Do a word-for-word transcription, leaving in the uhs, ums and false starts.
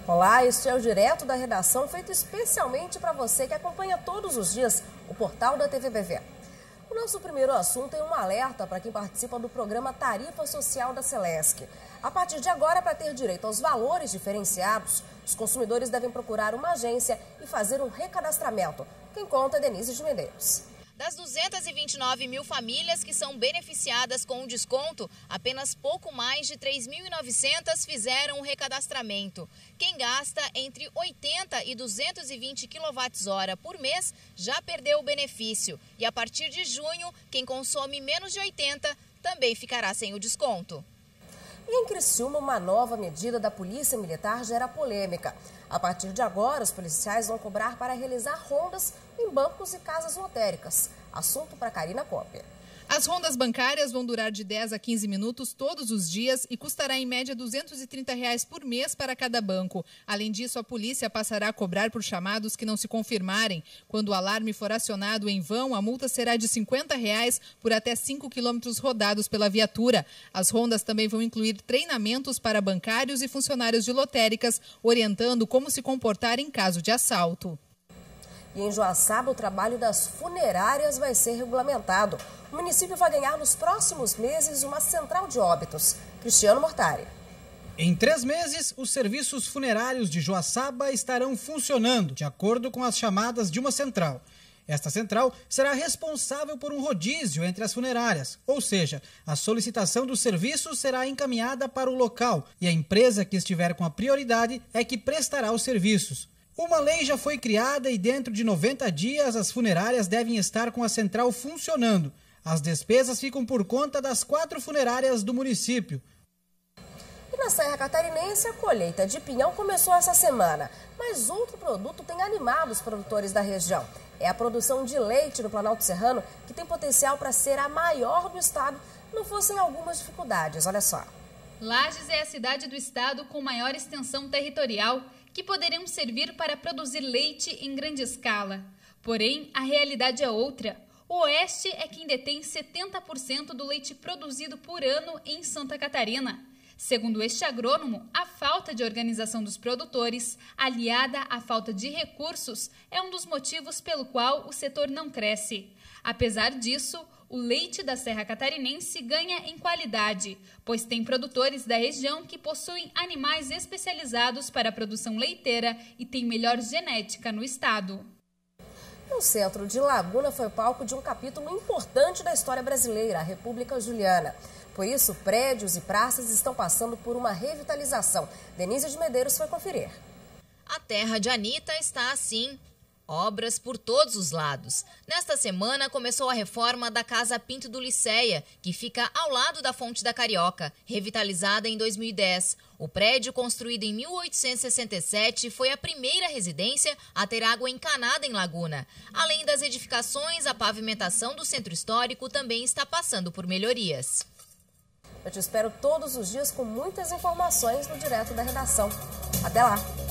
Olá, este é o Direto da Redação, feito especialmente para você que acompanha todos os dias o portal da T V B V. O nosso primeiro assunto é um alerta para quem participa do programa Tarifa Social da Celesc. A partir de agora, para ter direito aos valores diferenciados, os consumidores devem procurar uma agência e fazer um recadastramento. Quem conta é Denise de Medeiros. Das duzentas e vinte e nove mil famílias que são beneficiadas com o desconto, apenas pouco mais de três mil e novecentas fizeram o recadastramento. Quem gasta entre oitenta e duzentos e vinte quilowatt-hora por mês já perdeu o benefício. E a partir de junho, quem consome menos de oitenta também ficará sem o desconto. E em Criciúma, uma nova medida da Polícia Militar gera polêmica. A partir de agora, os policiais vão cobrar para realizar rondas em bancos e casas lotéricas. Assunto para Karina Cópia. As rondas bancárias vão durar de dez a quinze minutos todos os dias e custará em média duzentos e trinta reais por mês para cada banco. Além disso, a polícia passará a cobrar por chamados que não se confirmarem. Quando o alarme for acionado em vão, a multa será de cinquenta reais por até cinco quilômetros rodados pela viatura. As rondas também vão incluir treinamentos para bancários e funcionários de lotéricas, orientando como se comportar em caso de assalto. E em Joaçaba, o trabalho das funerárias vai ser regulamentado. O município vai ganhar nos próximos meses uma central de óbitos. Cristiano Mortari. Em três meses, os serviços funerários de Joaçaba estarão funcionando, de acordo com as chamadas de uma central. Esta central será responsável por um rodízio entre as funerárias, ou seja, a solicitação do serviço será encaminhada para o local e a empresa que estiver com a prioridade é que prestará os serviços. Uma lei já foi criada e dentro de noventa dias as funerárias devem estar com a central funcionando. As despesas ficam por conta das quatro funerárias do município. E na Serra Catarinense, a colheita de pinhão começou essa semana. Mas outro produto tem animado os produtores da região. É a produção de leite no Planalto Serrano, que tem potencial para ser a maior do estado, não fossem algumas dificuldades. Olha só. Lages é a cidade do estado com maior extensão territorial, que poderiam servir para produzir leite em grande escala. Porém, a realidade é outra. O Oeste é quem detém setenta por cento do leite produzido por ano em Santa Catarina. Segundo este agrônomo, a falta de organização dos produtores, aliada à falta de recursos, é um dos motivos pelo qual o setor não cresce. Apesar disso, o leite da Serra Catarinense ganha em qualidade, pois tem produtores da região que possuem animais especializados para a produção leiteira e têm melhor genética no estado. O centro de Laguna foi palco de um capítulo importante da história brasileira, a República Juliana. Por isso, prédios e praças estão passando por uma revitalização. Denise de Medeiros foi conferir. A terra de Anitta está assim. Obras por todos os lados. Nesta semana começou a reforma da Casa Pinto do Liceia, que fica ao lado da Fonte da Carioca, revitalizada em dois mil e dez. O prédio, construído em mil oitocentos e sessenta e sete, foi a primeira residência a ter água encanada em Laguna. Além das edificações, a pavimentação do centro histórico também está passando por melhorias. Eu te espero todos os dias com muitas informações no Direto da Redação. Até lá!